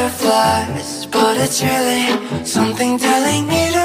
butterflies, but it's really something telling me to